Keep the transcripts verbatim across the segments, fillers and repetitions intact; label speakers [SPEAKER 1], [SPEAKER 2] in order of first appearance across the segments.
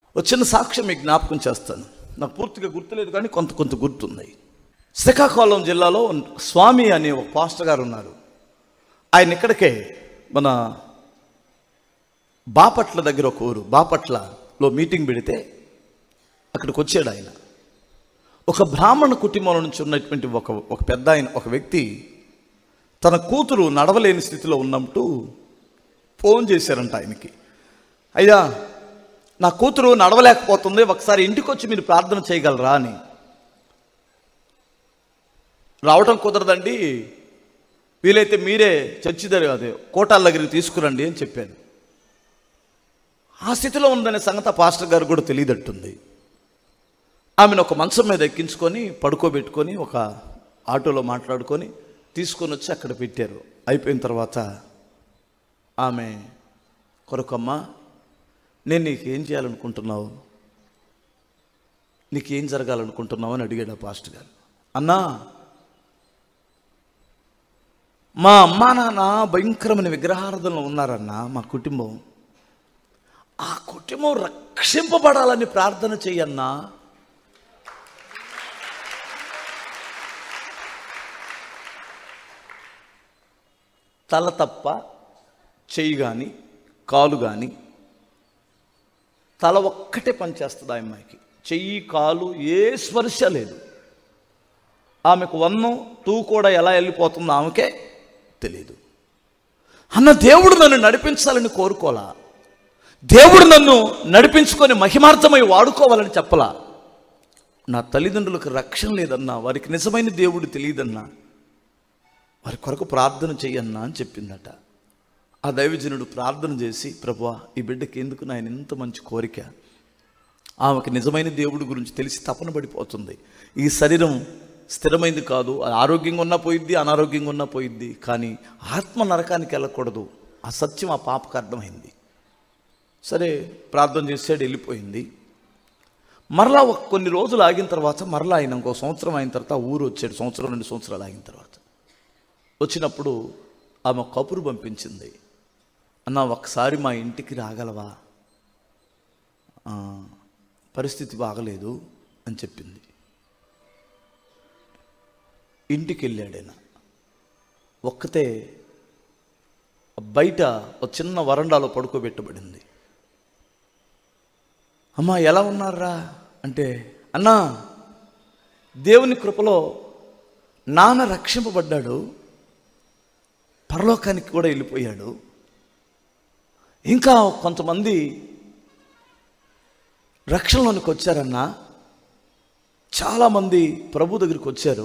[SPEAKER 1] ఒక చిన్న సాక్ష్యం మీకు జ్ఞాపకం చేస్తాను. నాకు పూర్తిగా గుర్తులేదు కానీ కొంత కొంత గుర్తుంది. శ్రీకాకుళం జిల్లాలో స్వామి అనే ఒక పాస్టర్ గారు ఉన్నారు. ఆయన ఇక్కడికే మన బాపట్ల దగ్గర ఒక ఊరు బాపట్లలో మీటింగ్ పెడితే అక్కడికి వచ్చాడు ఆయన. ఒక బ్రాహ్మణ కుటుంబంలో నుంచి ఉన్నటువంటి ఒక ఒక పెద్ద ఆయన ఒక వ్యక్తి తన కూతురు నడవలేని స్థితిలో ఉన్నట్టు ఫోన్ చేశారంట ఆయనకి. అయ్యా, నా కూతురు నడవలేకపోతుంది, ఒకసారి ఇంటికి వచ్చి మీరు ప్రార్థన చేయగలరా అని. రావటం కుదరదండి, వీలైతే మీరే చర్చి దగ్గర అదే కోటాల దగ్గరికి తీసుకురండి అని చెప్పాను. ఆ స్థితిలో ఉందనే సంగతి పాస్టర్ గారు కూడా తెలియదట్టుంది. ఆమెను ఒక మంచం మీద ఎక్కించుకొని పడుకోబెట్టుకొని ఒక ఆటోలో మాట్లాడుకొని తీసుకొని వచ్చి అక్కడ పెట్టారు. అయిపోయిన తర్వాత ఆమె కొరకమ్మ, నేను నీకేం చేయాలనుకుంటున్నావు, నీకేం జరగాలనుకుంటున్నావు అని అడిగాడు ఆ పాస్టర్ గారు. అన్నా, మా అమ్మా నాన్న భయంకరమైన విగ్రహారాధనలో ఉన్నారన్నా, మా కుటుంబం ఆ కుటుంబం రక్షింపబడాలని ప్రార్థన చెయ్యన్నా. తల తప్ప చెయ్యి కానీ కాలు కానీ, తల ఒక్కటే పనిచేస్తుంది ఆ అమ్మాయికి. చెయ్యి కాలు ఏ స్పర్శ లేదు. ఆమెకు వన్నం టూ కూడా ఎలా వెళ్ళిపోతుందో ఆమెకే తెలియదు. అన్న, దేవుడు నన్ను నడిపించాలని కోరుకోలా, దేవుడు నన్ను నడిపించుకొని మహిమార్థమై వాడుకోవాలని చెప్పలా. నా తల్లిదండ్రులకు రక్షణ లేదన్నా, వారికి నిజమైన దేవుడు తెలియదన్నా, వారి కొరకు ప్రార్థన చెయ్యన్నా అని చెప్పిందట. ఆ దైవజనుడు ప్రార్థన చేసి, ప్రభువా, ఈ బిడ్డకి ఎందుకు నాయన ఇంత మంచి కోరిక, ఆమెకు నిజమైన దేవుడి గురించి తెలిసి తపన పడిపోతుంది. ఈ శరీరం స్థిరమైంది కాదు, ఆరోగ్యంగా ఉన్నా పోయిద్ది, అనారోగ్యంగా ఉన్నా పోయిద్ది, కానీ ఆత్మ నరకానికి వెళ్ళకూడదు. ఆ సత్యం ఆ పాపకు అర్థమైంది. సరే, ప్రార్థన చేసాడు, వెళ్ళిపోయింది. మరలా ఒక కొన్ని రోజులు ఆగిన తర్వాత మరలా ఆయన ఇంకో సంవత్సరం అయిన తర్వాత ఊరు వచ్చాడు. సంవత్సరం రెండు సంవత్సరాలు ఆగిన తర్వాత వచ్చినప్పుడు ఆమె కబురు పంపించింది. అన్న, ఒకసారి మా ఇంటికి రాగలవా, పరిస్థితి బాగలేదు అని చెప్పింది. ఇంటికి వెళ్ళాడైనా. ఒక్కతే బయట ఒక చిన్న వరండాలో పడుకోబెట్టబడింది. అమ్మా, ఎలా ఉన్నారా అంటే, అన్నా, దేవుని కృపలో నాన్న రక్షింపబడ్డాడు, పరలోకానికి కూడా వెళ్ళిపోయాడు. ఇంకా కొంతమంది రక్షణలోనికి వచ్చారన్నా, చాలామంది ప్రభు దగ్గరికి వచ్చారు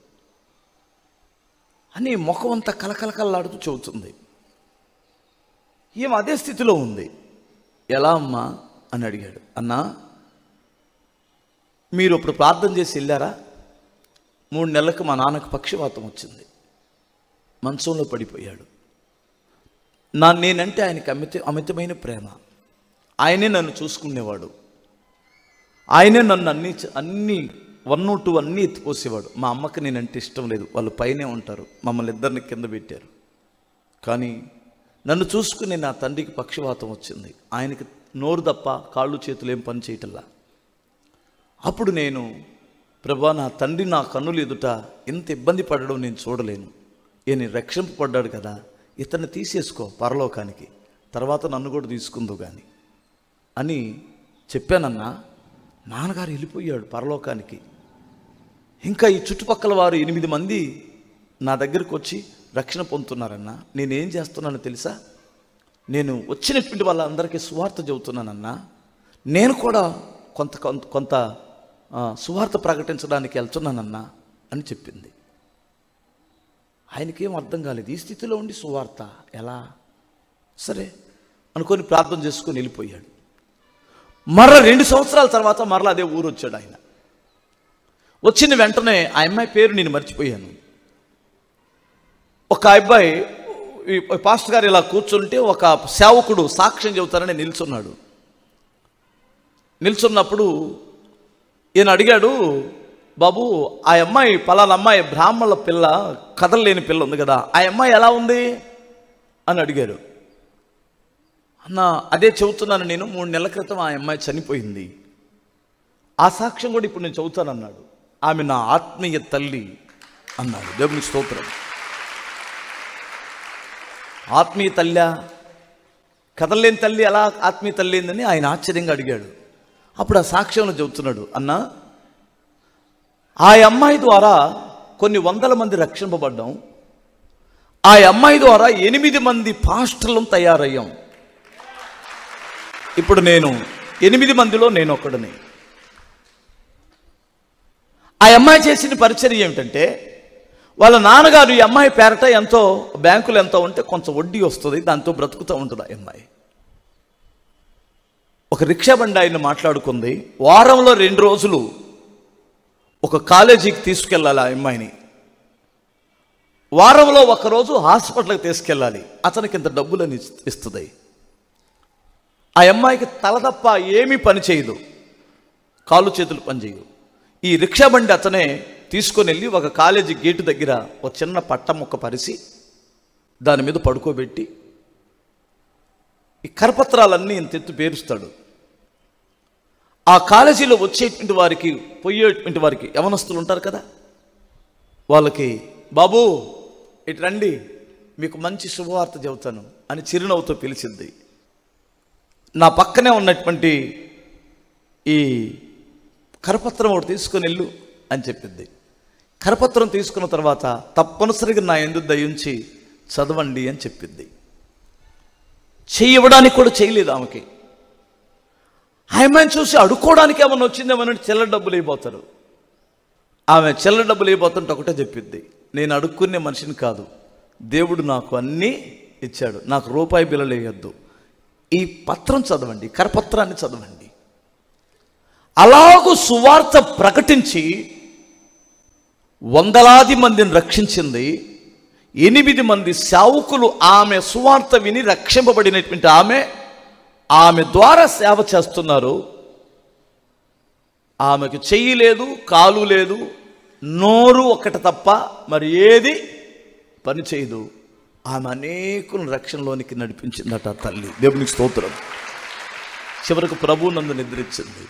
[SPEAKER 1] అని ముఖం అంతా కలకలకల్లాడుతూ చెబుతుంది. ఈమె అదే స్థితిలో ఉంది. ఎలా అమ్మా అని అడిగాడు. అన్నా, మీరు ఇప్పుడు ప్రార్థన చేసి వెళ్ళారా? మూడు నెలలకు మా నాన్నకు పక్షవాతం వచ్చింది, మంచంలో పడిపోయాడు. నా నేనంటే ఆయనకి అమిత అమితమైన ప్రేమ. ఆయనే నన్ను చూసుకునేవాడు, ఆయనే నన్ను అన్ని అన్ని వన్ టూ అన్నీ ఎత్తిపోసేవాడు. మా అమ్మకి నేనంటే ఇష్టం లేదు, వాళ్ళు పైనే ఉంటారు, మమ్మల్ని ఇద్దరిని కింద పెట్టారు. కానీ నన్ను చూసుకుని నా తండ్రికి పక్షవాతం వచ్చింది. ఆయనకి నోరు తప్ప కాళ్ళు చేతులు ఏం పని చేయటల్లా. అప్పుడు నేను, ప్రభా, నా తండ్రి నా కన్నులు ఎదుట ఇంత ఇబ్బంది పడడం నేను చూడలేను. ఈయన రక్షింపబడ్డాడు కదా, ఇతన్ని తీసేసుకో పరలోకానికి, తర్వాత నన్ను కూడా తీసుకుందో కానీ అని చెప్పానన్నా. నాన్నగారు వెళ్ళిపోయాడు పరలోకానికి. ఇంకా ఈ చుట్టుపక్కల వారు ఎనిమిది మంది నా దగ్గరకు వచ్చి రక్షణ పొందుతున్నారన్నా. నేనేం చేస్తున్నానో తెలుసా? నేను వచ్చినటువంటి వాళ్ళందరికీ సువార్త చెబుతున్నానన్నా. నేను కూడా కొంత కొంత కొంత సువార్త ప్రకటించడానికి వెళ్తున్నానన్నా అని చెప్పింది. ఆయనకేం అర్థం కాలేదు. ఈ స్థితిలో ఉండి సువార్త ఎలా? సరే అనుకొని ప్రార్థన చేసుకొని వెళ్ళిపోయాడు. మరలా రెండు సంవత్సరాల తర్వాత మరలా అదే ఊరు వచ్చాడు ఆయన. వచ్చిన వెంటనే ఆ అమ్మాయి పేరు నేను మర్చిపోయాను. ఒక అబ్బాయి, పాస్టర్ గారు ఇలా కూర్చుంటే ఒక సేవకుడు సాక్ష్యం చెబుతారని నిల్చున్నాడు. నిల్చున్నప్పుడు ఈయన అడిగాడు, బాబు, ఆ అమ్మాయి పలానా అమ్మాయి బ్రాహ్మణుల పిల్ల, కదలలేని పిల్ల ఉంది కదా, ఆ అమ్మాయి ఎలా ఉంది అని అడిగారు. అన్న అదే చెబుతున్నాను నేను, మూడు నెలల క్రితం ఆ అమ్మాయి చనిపోయింది, ఆ సాక్ష్యం కూడా ఇప్పుడు నేను చెబుతానన్నాడు. ఆమె నా ఆత్మీయ తల్లి అన్నాడు. దేవుని స్తోత్రం. ఆత్మీయ తల్లి, కదలేని తల్లి ఎలా ఆత్మీయ తల్లి ఏందని ఆయన ఆశ్చర్యంగా అడిగాడు. అప్పుడు ఆ సాక్ష్యంలో చెబుతున్నాడు, అన్న ఆ అమ్మాయి ద్వారా కొన్ని వందల మంది రక్షింపబడ్డాం, ఆ అమ్మాయి ద్వారా ఎనిమిది మంది పాస్టర్లను తయారయ్యాం. ఇప్పుడు నేను ఎనిమిది మందిలో నేను ఒక్కడిని. ఆ అమ్మాయి చేసిన పరిచర్య ఏమిటంటే, వాళ్ళ నాన్నగారు ఈ అమ్మాయి పేరట ఎంతో బ్యాంకులు ఎంతో ఉంటే కొంచెం వడ్డీ వస్తుంది, దాంతో బ్రతుకుతూ ఉంటుంది ఆ అమ్మాయి. ఒక రిక్షా బండి ఆయన మాట్లాడుకుంది, వారంలో రెండు రోజులు ఒక కాలేజీకి తీసుకెళ్ళాలి ఆ అమ్మాయిని, వారంలో ఒకరోజు హాస్పిటల్కి తీసుకెళ్ళాలి, అతనికి ఇంత డబ్బులని ఇస్తుంది. ఆ అమ్మాయికి తల తప్ప ఏమీ పని చేయదు, కాళ్ళు చేతులు పని చేయదు. ఈ రిక్షా బండి అతనే తీసుకొని వెళ్ళి ఒక కాలేజీ గేటు దగ్గర ఒక చిన్న పట్ట ముక్క పరిసి దాని మీద పడుకోబెట్టి ఈ కరపత్రాలన్నీ ఇంత ఎత్తు పేరుస్తాడు. ఆ కాలేజీలో వచ్చేటువంటి వారికి, పోయేటువంటి వారికి, యవనస్తులు ఉంటారు కదా, వాళ్ళకి బాబు ఇటు రండి, మీకు మంచి శుభవార్త చెబుతాను అని చిరునవ్వుతో పిలిచింది. నా పక్కనే ఉన్నటువంటి ఈ కరపత్రం ఒకటి తీసుకొని వెళ్ళు అని చెప్పింది. కరపత్రం తీసుకున్న తర్వాత తప్పనిసరిగా నా యందు దయించి చదవండి అని చెప్పింది. చెయ్యడానికి కూడా చేయలేదు ఆమెకి. ఆమెను చూసి అడుక్కోవడానికి ఏమన్నా వచ్చిందేమని చిల్లర డబ్బులు అయిపోతారు. ఆమె చిల్లర డబ్బులు అయిపోతుంటే ఒకటే చెప్పింది, నేను అడుక్కునే మనిషిని కాదు, దేవుడు నాకు అన్నీ ఇచ్చాడు, నాకు రూపాయి బిల్లలు వేయొద్దు, ఈ పత్రం చదవండి, కరపత్రాన్ని చదవండి. అలాగూ సువార్త ప్రకటించి వందలాది మందిని రక్షించింది. ఎనిమిది మంది సేవకులు ఆమె సువార్త విని రక్షింపబడినటువంటి ఆమె ఆమె ద్వారా సేవ చేస్తున్నారు. ఆమెకు చెయ్యి లేదు, కాలు లేదు, నోరు ఒకటి తప్ప మరి ఏది పని చేయదు. ఆమె అనేకులను రక్షణలోనికి నడిపించిందట తల్లి. దేవునికి స్తోత్రం. చివరకు ప్రభువు నందు నిద్రించింది.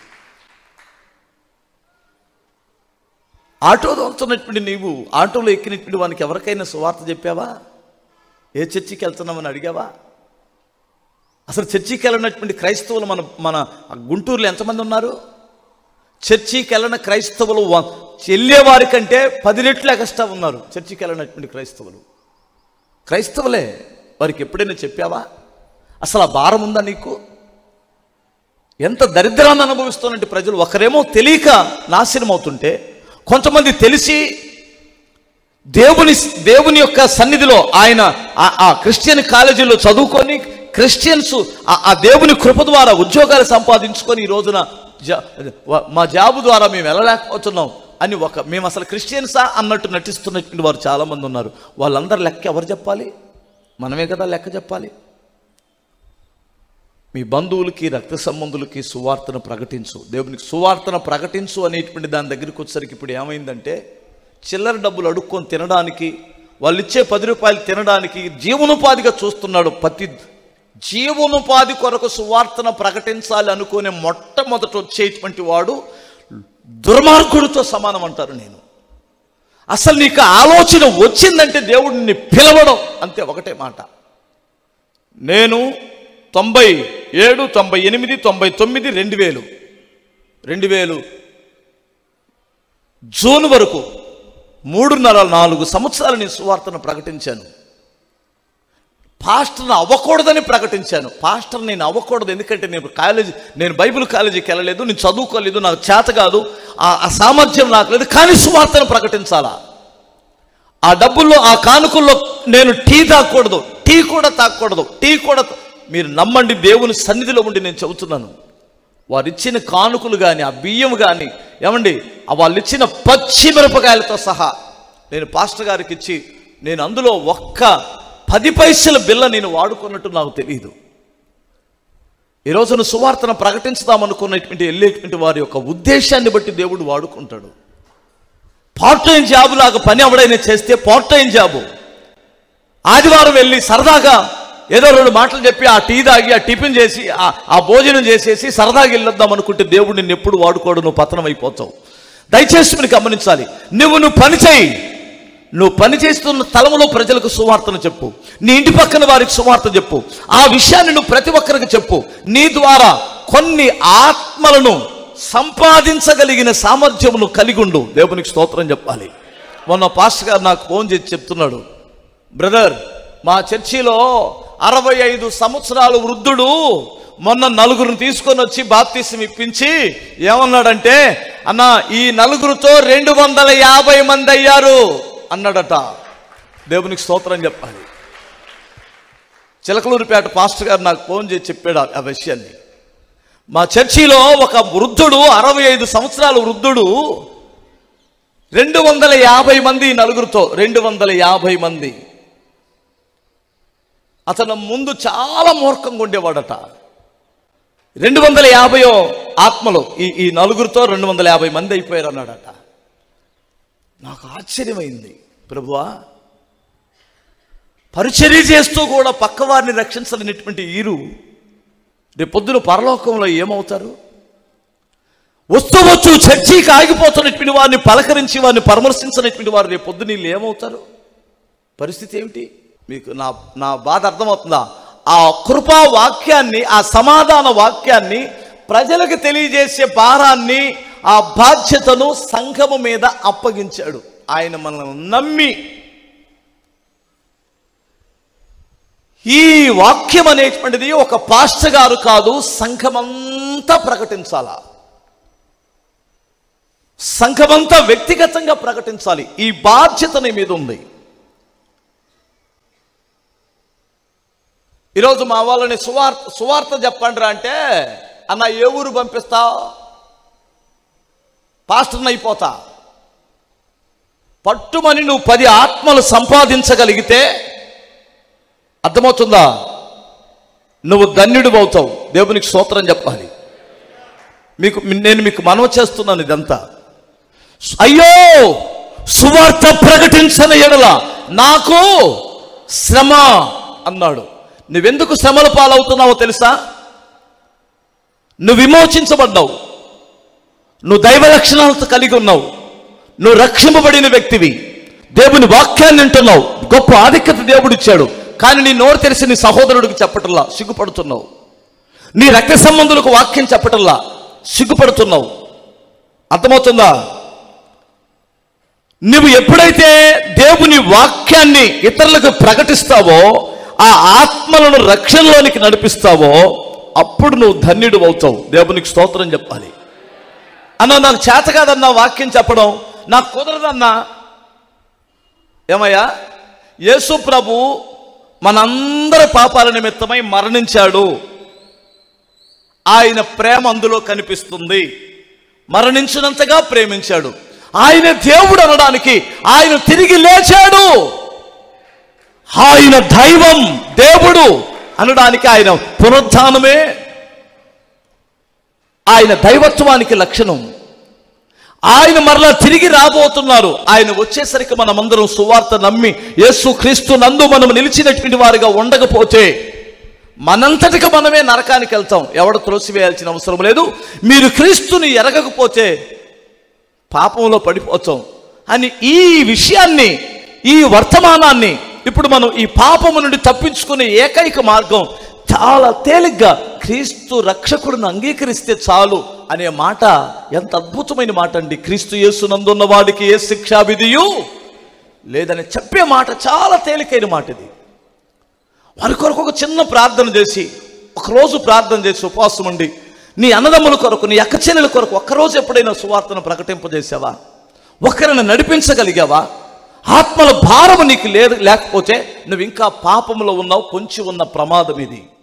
[SPEAKER 1] ఆటో దొరుకుతున్నటువంటి నీవు, ఆటోలో ఎక్కినటువంటి వానికి ఎవరికైనా సువార్త చెప్పావా? ఏ చర్చికి వెళ్తున్నామని అడిగావా? అసలు చర్చికి వెళ్ళినటువంటి క్రైస్తవులు మన మన గుంటూరులో ఎంతమంది ఉన్నారు? చర్చికి వెళ్ళిన క్రైస్తవులు వెళ్ళేవారి కంటే పది రెట్లు ఎక్స్ట్రా ఉన్నారు చర్చికి వెళ్ళినటువంటి క్రైస్తవులు. క్రైస్తవులే, వారికి ఎప్పుడైనా చెప్పావా? అసలు ఆ భారం ఉందా నీకు? ఎంత దరిద్రాన్ని అనుభవిస్తున్నట్టు ప్రజలు. ఒకరేమో తెలియక నాశనం అవుతుంటే, కొంతమంది తెలిసి దేవుని దేవుని యొక్క సన్నిధిలో ఆయన ఆ క్రిస్టియన్ కాలేజీలో చదువుకొని క్రిస్టియన్స్ ఆ దేవుని కృప ద్వారా ఉద్యోగాలు సంపాదించుకొని ఈ రోజున మా జాబు ద్వారా మేము వెళ్ళలేకపోతున్నాం అని ఒక మేము అసలు క్రిస్టియన్సా అన్నట్టు నటిస్తున్నటువంటి వారు చాలామంది ఉన్నారు. వాళ్ళందరి లెక్క ఎవరు చెప్పాలి? మనమే కదా లెక్క చెప్పాలి. మీ బంధువులకి, రక్త సంబంధులకి సువార్తను ప్రకటించు, దేవునికి సువార్తను ప్రకటించు అనేటువంటి దాని దగ్గరికి వచ్చేసరికి ఇప్పుడు ఏమైందంటే, చిల్లర డబ్బులు అడుక్కొని తినడానికి, వాళ్ళు ఇచ్చే పది రూపాయలు తినడానికి జీవనోపాధిగా చూస్తున్నాడు. ప్రతి జీవనోపాధి కొరకు సువార్తను ప్రకటించాలి అనుకునే మొట్టమొదట వచ్చేటువంటి వాడు దుర్మార్గుడితో సమానం అంటారు. నేను అసలు నీకు ఆలోచన వచ్చిందంటే దేవుడిని పిలవడం అంతే, ఒకటే మాట. నేను తొంభై ఏడు తొంభై ఎనిమిది తొంభై తొమ్మిది రెండు వేలు రెండు వేలు జూన్ వరకు మూడున్నర నాలుగు సంవత్సరాలు నేను సువార్తను ప్రకటించాను. పాస్టర్ని అవ్వకూడదని ప్రకటించాను. పాస్టర్ నేను అవ్వకూడదు, ఎందుకంటే నేను కాలేజీ నేను బైబిల్ కాలేజీకి వెళ్ళలేదు, నేను చదువుకోలేదు, నాకు చేత కాదు, ఆ సామర్థ్యం నాకు లేదు, కానీ సువార్తను ప్రకటించాలా. ఆ డబ్బుల్లో, ఆ కానుకల్లో నేను టీ తాగకూడదు, టీ కూడా తాగకూడదు, టీ కూడా. మీరు నమ్మండి, దేవుని సన్నిధిలో ఉండి నేను చెబుతున్నాను. వారు ఇచ్చిన కానుకలు కానీ, ఆ బియ్యం కానీ, ఏమండి వాళ్ళు ఇచ్చిన పచ్చి మిరపకాయలతో సహా నేను పాస్టర్ గారికి ఇచ్చి, నేను అందులో ఒక్క పది పైసల బిల్ల నేను వాడుకున్నట్టు నాకు తెలియదు. ఈ రోజున సువార్తను ప్రకటించుదామనుకున్నటువంటి వెళ్ళేటువంటి వారి యొక్క ఉద్దేశాన్ని బట్టి దేవుడు వాడుకుంటాడు. పార్ట్ టైం జాబు లాగా పని ఎవడైనా చేస్తే పార్ట్ టైం జాబు, ఆదివారం వెళ్ళి సరదాగా ఏదో రెండు మాటలు చెప్పి ఆ టీ తాగి ఆ టిఫిన్ చేసి ఆ భోజనం చేసేసి సరదాగా వెళ్ళొద్దాం అనుకుంటే దేవుడు నిన్ను ఎప్పుడు వాడుకోడు, నువ్వు పతనం అయిపోతావు. దయచేసి మీరు గమనించాలి. నువ్వు నువ్వు పని చేయి, నువ్వు పని చేస్తున్న స్థలంలో ప్రజలకు సువార్తను చెప్పు, నీ ఇంటి పక్కన వారికి సువార్త చెప్పు, ఆ విషయాన్ని నువ్వు ప్రతి ఒక్కరికి చెప్పు. నీ ద్వారా కొన్ని ఆత్మలను సంపాదించగలిగిన సామర్థ్యమును కలిగి ఉండు. దేవునికి స్తోత్రం చెప్పాలి. మొన్న పాస్టర్ గారు నాకు ఫోన్ చేసి చెప్తున్నాడు, బ్రదర్ మా చర్చిలో అరవై ఐదు సంవత్సరాలు వృద్ధుడు మొన్న నలుగురిని తీసుకొని వచ్చి బాప్తిసం ఇప్పించి ఏమన్నాడంటే, అన్న ఈ నలుగురితో రెండు వందల యాభై మంది అయ్యారు అన్నాడట. దేవునికి స్తోత్రం చెప్పాలి. చిలకలూరిపేట పాస్టర్ గారు నాకు ఫోన్ చేసి చెప్పాడు ఆ విషయాన్ని. మా చర్చిలో ఒక వృద్ధుడు, అరవై ఐదు సంవత్సరాల వృద్ధుడు రెండు వందల యాభై మంది నలుగురితో రెండు వందల యాభై మంది. అతను ముందు చాలా మూర్ఖంగా ఉండేవాడట. రెండు వందల యాభయో ఆత్మలో ఈ ఈ నలుగురితో రెండు వందల యాభై మంది అయిపోయారు అన్నాడట. నాకు ఆశ్చర్యమైంది. ప్రభువా, పరిచర్య చేస్తూ కూడా పక్కవారిని రక్షించలేనటువంటి వీరు రేపు పొద్దున పరలోకంలో ఏమవుతారు? వస్తూ వచ్చు చర్చికి ఆగిపోతున్నటువంటి వారిని పలకరించి వారిని పరామర్శించినటువంటి వారు రేపు పొద్దున వీళ్ళు ఏమవుతారు? పరిస్థితి ఏమిటి? మీకు నా నా బాధ అర్థమవుతుందా? ఆ కృపా వాక్యాన్ని, ఆ సమాధాన వాక్యాన్ని ప్రజలకు తెలియజేసే భారాన్ని, ఆ బాధ్యతను సంఘము మీద అప్పగించాడు. ఆయన మనల్ని నమ్మి ఈ వాక్యం అనేటువంటిది ఒక పాస్టర్ గారు కాదు, సంఘమంతా ప్రకటించాలా, సంఘమంతా వ్యక్తిగతంగా ప్రకటించాలి. ఈ బాధ్యత నీ మీద ఉంది. ఈరోజు మా వాళ్ళని సువార్త సువార్త చెప్పండి రా అంటే, అన్న ఏ ఊరు పంపిస్తావు? పాస్టర్ని అయిపోతా. పట్టుమని నువ్వు పది ఆత్మలు సంపాదించగలిగితే అర్థమవుతుందా? నువ్వు ధన్యుడు అవుతావు. దేవునికి స్తోత్రం చెప్పాలి. మీకు నేను మీకు మనవి చేస్తున్నాను ఇదంతా. అయ్యో సువార్త ప్రకటించని ఎడల నాకు శ్రమ అన్నాడు. నువ్వెందుకు శ్రమల పాలవుతున్నావో తెలుసా? నువ్వు విమోచించబడ్డావు, నువ్వు దైవ లక్షణాలతో కలిగి ఉన్నావు, నువ్వు రక్షింపబడిన వ్యక్తివి, దేవుని వాక్యాన్ని వింటున్నావు, గొప్ప ఆధిక్యత దేవుడిచ్చాడు. కానీ నీ నోరు తెరిచి నీ సహోదరుడికి చెప్పటంలా సిగ్గుపడుతున్నావు, నీ రక్త సంబంధులకు వాక్యం చెప్పటంలా సిగ్గుపడుతున్నావు. అర్థమవుతుందా? నువ్వు ఎప్పుడైతే దేవుని వాక్యాన్ని ఇతరులకు ప్రకటిస్తావో, ఆ ఆత్మలను రక్షణలోనికి నడిపిస్తావో, అప్పుడు నువ్వు ధన్యుడు అవుతావు. దేవునికి స్తోత్రం చెప్పాలి. అన్నా నాకు చేత కాదన్నా వాక్యం చెప్పడం, నాకు కుదరదన్నా. ఏమయ్యా, యేసు ప్రభు మనందరి పాపాల నిమిత్తమై మరణించాడు. ఆయన ప్రేమ అందులో కనిపిస్తుంది. మరణించినంతగా ప్రేమించాడు. ఆయన దేవుడు అనడానికి ఆయన తిరిగి లేచాడు. ఆయన దైవం, దేవుడు అనడానికి ఆయన పునరుత్థానమే ఆయన దైవత్వానికి లక్షణం. ఆయన మరలా తిరిగి రాబోతున్నారు. ఆయన వచ్చేసరికి మనమందరం సువార్త నమ్మి యేసు క్రీస్తు నందు మనం నిలిచినటువంటి వారిగా ఉండకపోతే మనంతటికి మనమే నరకానికి వెళ్తాం. ఎవడు త్రోసివేయాల్సిన అవసరం లేదు. మీరు క్రీస్తుని ఎరగకపోతే పాపంలో పడిపోతాం అని ఈ విషయాన్ని, ఈ వర్తమానాన్ని ఇప్పుడు మనం ఈ పాపము నుండి తప్పించుకునే ఏకైక మార్గం చాలా తేలిగ్గా క్రీస్తు రక్షకుడిని అంగీకరిస్తే చాలు అనే మాట ఎంత అద్భుతమైన మాట అండి. క్రీస్తు యేసునందున్న వాడికి ఏ శిక్షా విధియు లేదని చెప్పే మాట చాలా తేలికైన మాట ఇది. వారి కొరకు ఒక చిన్న ప్రార్థన చేసి, ఒకరోజు ప్రార్థన చేసి ఉపవాసం ఉండి, నీ అన్నదమ్ముల కొరకు, నీ అక్క చెల్లెల కొరకు ఒక్కరోజు ఎప్పుడైనా సువార్తను ప్రకటింపజేసావా? ఒకరిని నడిపించగలిగావా? ఆత్మల భారము నీకు లేదు లేకపోతే నువ్వు ఇంకా పాపంలో ఉన్నావు. కొంచెం ఉన్న ప్రమాదం ఇది.